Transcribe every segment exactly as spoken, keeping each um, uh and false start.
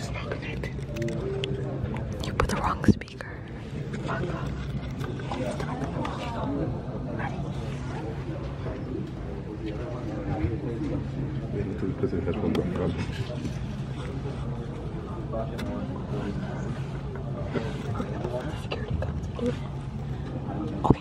It's not connected. You put the wrong speaker. Fuck off. Put the headphones back on. Security comes, dude. Okay.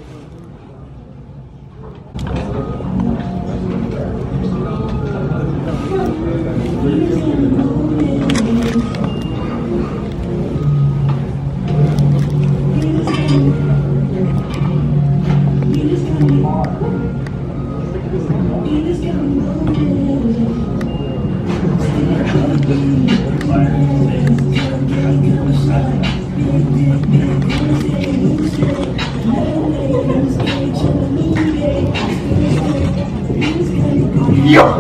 Yo!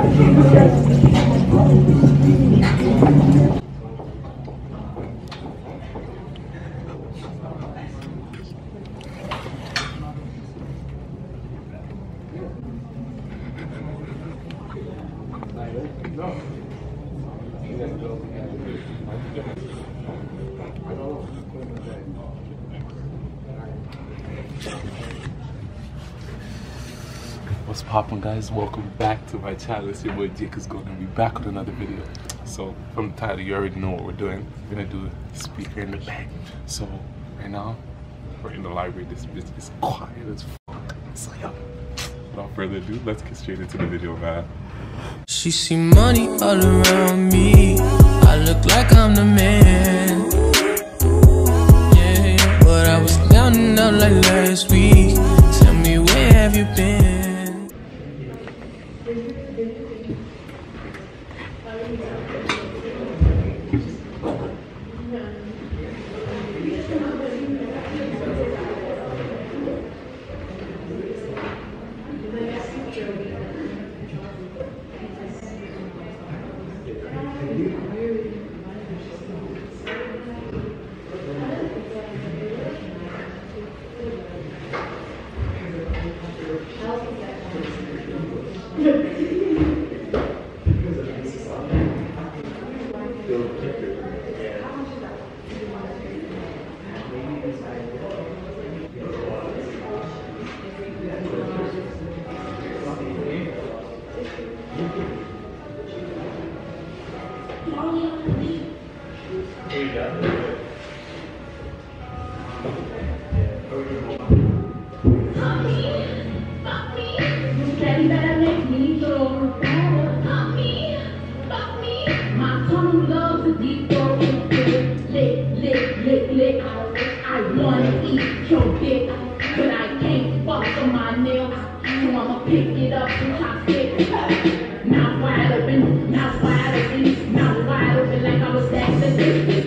What's poppin', guys? Welcome back to my channel. It's your boy Jake is going to be back with another video. So from the title, you already know what we're doing. We're gonna do a speaker in the bag. So right now, we're in the library. This bitch is quiet as fuck. So yeah, without further ado, let's get straight into the video, man. She see money all around me. I look like I'm the man. Yeah, but I was down and out like last week. Tell me, where have you been? Pick it up and chop it. Mouth wide open, mouth wide open, mouth wide open like I was Texas.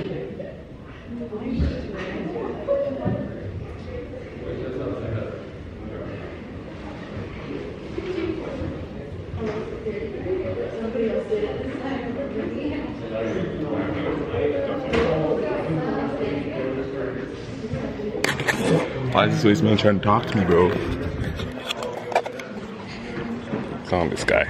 Why is this man trying to talk to me, bro? Calm this guy.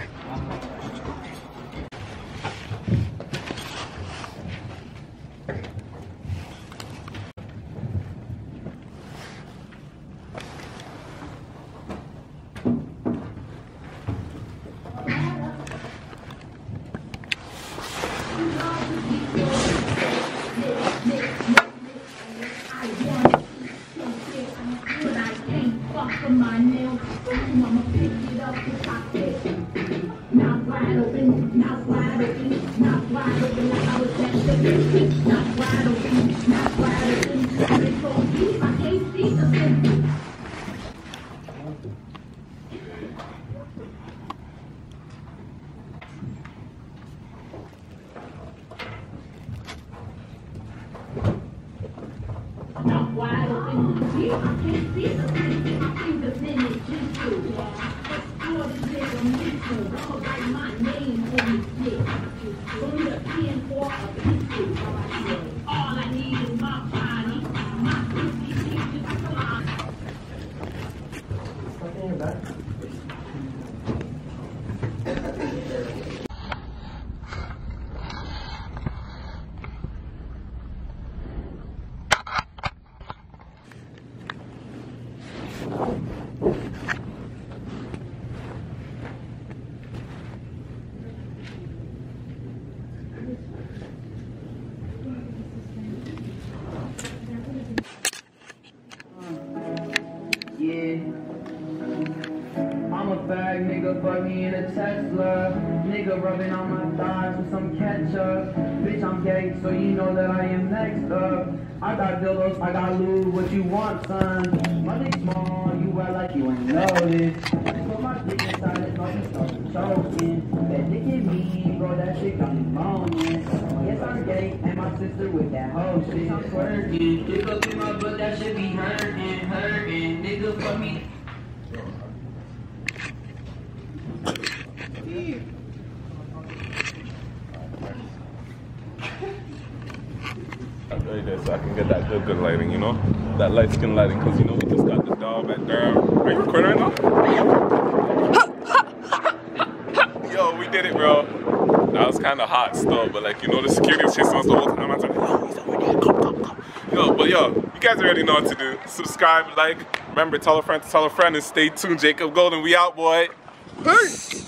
fuck me in a Tesla. Nigga rubbing on my thighs with some ketchup. Bitch, I'm gay, so you know that I am next up. I got dildos, I got lube, what you want, son? My dick small, you act like you ain't noticed. Put my dick inside his mouth and start choking. That dick in me, bro, that shit got me moaning. Yes, I'm gay, and my sister with that whole shit. I'm twerking, dick up in my butt, that shit be hurting, hurting. Nigga, fuck me. I'll do this so I can get that good, good lighting, you know? That light skin lighting, because you know we just got the dog back there. Are you recording right now? Yo, we did it, bro. That was kind of hot still, but like, you know, the security was chasing us the whole time. I was like, yo, he's over there, come, come, come. Yo, but yo, you guys already know what to do. Subscribe, like, remember, tell a friend to tell a friend, and stay tuned. Jacob Golden, we out, boy. Peace.